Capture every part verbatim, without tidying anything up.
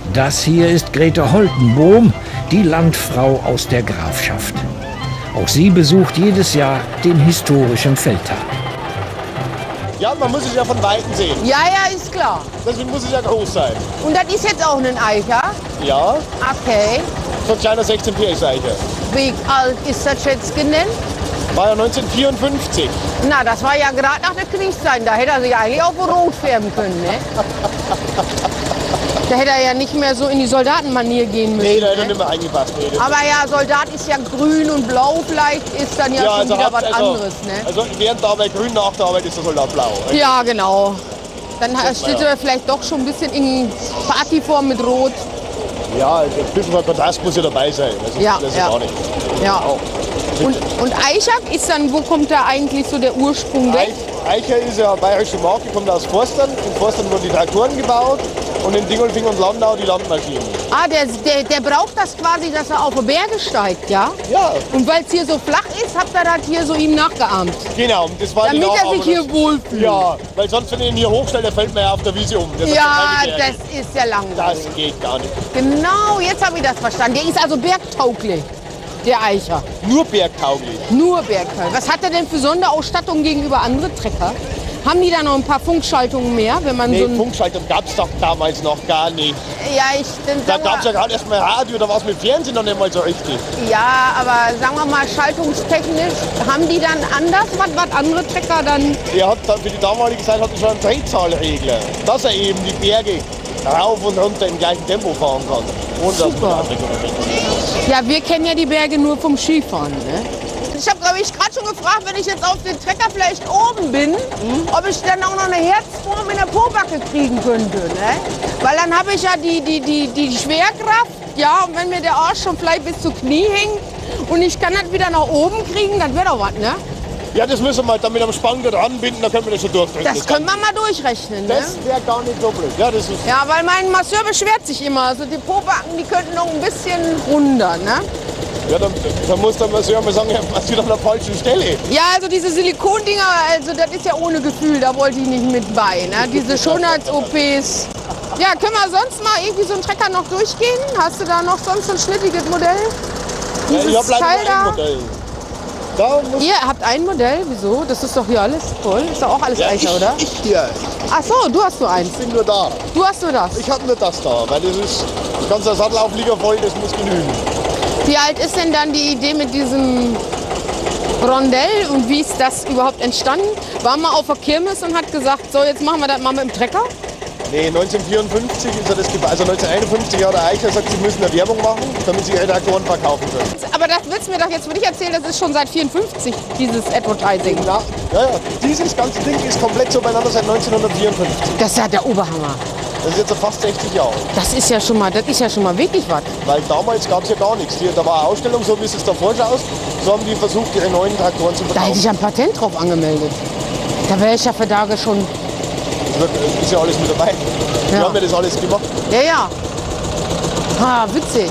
Das hier ist Grete Holtenbohm, die Landfrau aus der Grafschaft. Auch sie besucht jedes Jahr den historischen Feldtag. Ja, man muss es ja von Weitem sehen. Ja, ja, ist klar. Deswegen muss es ja groß sein. Und das ist jetzt auch ein Eicher? Ja. Okay. So ein kleiner sechzehn P S Eicher. Wie alt ist das jetzt genannt? War ja neunzehnhundertvierundfünfzig. Na, das war ja gerade nach der Kriegszeit. Da hätte er sich eigentlich auch rot färben können, ne? Da hätte er ja nicht mehr so in die Soldatenmanier gehen müssen. Nee, da hätte er ne? nicht mehr eingepasst. Nee, Aber ja, Soldat ist ja grün und blau, vielleicht ist dann ja, ja schon also wieder was also, anderes, ne? Also während der Arbeit grün, nach der Arbeit ist der Soldat blau. Ja, genau. Dann Das steht ja. er vielleicht doch schon ein bisschen in Partyform mit Rot. Ja, ein bisschen Kontrast muss ja dabei sein. Also Ja, das ist ja. gar nicht. Ja. Und, und Eichach ist dann, wo kommt da eigentlich so der Ursprung weg? Eich, Eicher ist ja eine bayerische Marke, kommt aus Forstern. In Forstern wurden die Traktoren gebaut und in Dingolfing und Landau die Landmaschinen. Ah, der, der, der braucht das quasi, dass er auf die Berge steigt, ja? Ja. Und weil es hier so flach ist, habt ihr das hier so ihm nachgeahmt. Genau, und das war Damit die er Nachahmung, sich hier das- wohlfühlt. Ja, weil sonst, wenn ich ihn hier hochstelle, der fällt mir ja auf der Wiese um. Das hat Ja, keine Berge. das ist ja langweilig. Das geht gar nicht. Genau, jetzt habe ich das verstanden. Der ist also bergtauglich, der Eicher. Nur bergtauglich. Nur bergtauglich. Was hat er denn für Sonderausstattung gegenüber anderen Trecker? Haben die da noch ein paar Funkschaltungen mehr, wenn man Nee, so ein... Funkschaltung gab es doch damals noch gar nicht. Ja, ich... Dann Da sagen gab es ja wir, gerade erst mal Radio, da war es mit Fernsehen noch nicht mal so richtig. ja, aber sagen wir mal, schaltungstechnisch, haben die dann anders, was, was andere Trecker dann... Der hat da, für die damalige Zeit hat er schon einen Drehzahlregler, dass er eben die Berge rauf und runter im gleichen Tempo fahren kann. Ohne dass man Super. die Abdeckung hat. Ja, wir kennen ja die Berge nur vom Skifahren, ne? Ich habe, glaube ich, gerade schon gefragt, wenn ich jetzt auf den Trecker vielleicht oben bin, ob ich dann auch noch eine Herzform in der Pobacke kriegen könnte, ne? Weil dann habe ich ja die, die, die, die Schwerkraft, ja, und wenn mir der Arsch schon vielleicht bis zu Knie hängt und ich kann das wieder nach oben kriegen, das wäre doch was, ne? Ja, das müssen wir halt dann mit einem Spanngurt ranbinden, dann können wir das schon durchdrücken. Das können wir mal durchrechnen, ne? Das wäre gar nicht so blöd. Ja, das ist Ja, weil mein Masseur beschwert sich immer, also die Pobacken, die könnten noch ein bisschen runter, ne? Ja, dann, dann muss der Masseur mal sagen, er massiert an der falschen Stelle. Ja, also diese Silikondinger, also das ist ja ohne Gefühl, da wollte ich nicht mit bei, ne? Diese Schönheits-O Ps. Ja, können wir sonst mal irgendwie so einen Trecker noch durchgehen? Hast du da noch sonst so ein schnittiges Modell? Ja, Dieses ich habe leider Teil nur ein da? Modell. Da muss Ihr habt ein Modell, wieso? Das ist doch hier alles voll. Ist doch auch alles ja, Eicher, ich, oder? ich hier. Ach so, du hast nur eins. Ich bin nur da. Du hast nur das. Ich habe nur das da, weil das ist der ganze Sattelauflieger voll, das muss genügen. Wie alt ist denn dann die Idee mit diesem Rondell und wie ist das überhaupt entstanden? War mal auf der Kirmes und hat gesagt, so jetzt machen wir das mal mit dem Trecker? Nee, neunzehnhundertvierundfünfzig ist er das gebaut. Also neunzehnhunderteinundfünfzig hat der Eicher gesagt, sie müssen eine Werbung machen, damit sie ihre Traktoren verkaufen können. Aber das willst du mir doch jetzt nicht erzählen, das ist schon seit vierundfünfzig, dieses Advertising. Ja, ja, ja. Dieses ganze Ding ist komplett so beieinander seit neunzehnhundertvierundfünfzig. Das ist ja der Oberhammer. Das ist jetzt fast sechzig Jahre. Das ist ja schon mal, das ist ja schon mal wirklich was. Weil damals gab es ja gar nichts. Die, da war eine Ausstellung, so wie es jetzt davor schaut. So haben die versucht, ihre neuen Traktoren zu Da hätte verkaufen. ich ein Patent drauf angemeldet. Da wäre ich ja für Tage schon. Das ist ja alles mit dabei. Die Ja. haben ja das alles gemacht. Ja, ja. Ah, witzig.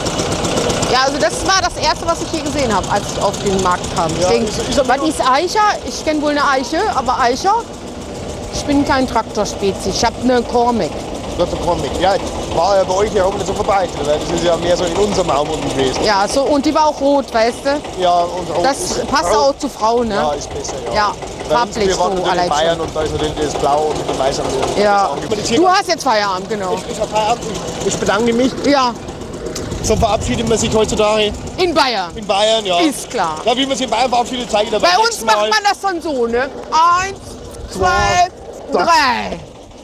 Ja, also das war das Erste, was ich hier gesehen habe, als ich auf den Markt kam. Ich Ja, denk, ist- ist aber was nur- ist Eicher? Ich kenne wohl eine Eiche, aber Eicher? Ich bin kein Traktorspezi. Ich habe eine Cormac. Das ist der Comic. Ja, war ja bei euch ja auch nicht so verbreitet. Weil das ist ja mehr so in unserem Raum unten gewesen. Ja, so, und die war auch rot, weißt du? Ja, und auch Das ist passt rot. auch zu Frauen, ne? Ja, ist besser, ja. Ja, Bei uns, farblich wir waren so natürlich in allein Bayern schon. und da ist natürlich das Blau und das Weiß. Ja. Das Du hast jetzt Feierabend, genau. Ich, hab Feierabend. Ich bedanke mich. Ja, So verabschiedet man sich heutzutage in Bayern. in Bayern, ja. Ist klar. Ja, wie man sich in Bayern verabschiedet, zeige ich dir Bei beim uns nächsten macht Mal. man das dann so, ne? Eins, zwei, drei.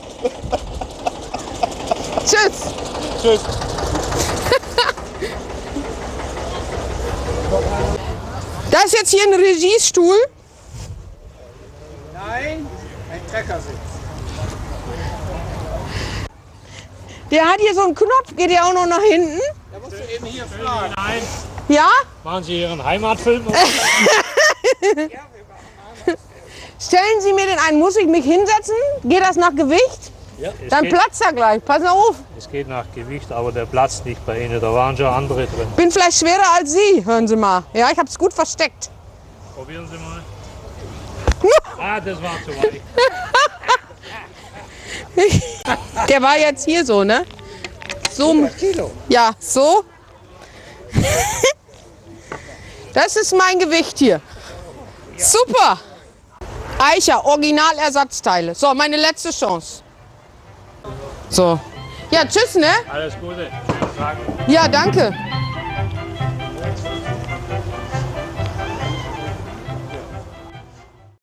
Tschüss. Tschüss. Da ist jetzt hier ein Regiestuhl. Nein, ein Treckersitz. Der hat hier so einen Knopf, geht der auch noch nach hinten? Da musst du eben hier fragen. Nein, Ja? machen Sie Ihren Heimatfilm? Stellen Sie mir den ein, muss ich mich hinsetzen? Geht das nach Gewicht? Ja, es Dann geht, platzt er gleich, pass auf. es geht nach Gewicht, aber der platzt nicht bei Ihnen. Da waren schon andere drin. Bin vielleicht schwerer als Sie, hören Sie mal. Ja, ich hab's gut versteckt. Probieren Sie mal. Ah, das war zu weich. Der war jetzt hier so, ne? So. so. Kilo. Ja, so. Das ist mein Gewicht hier. Super. Eicher, Originalersatzteile. So, meine letzte Chance. So. Ja, tschüss, ne? Alles Gute. Ja, danke.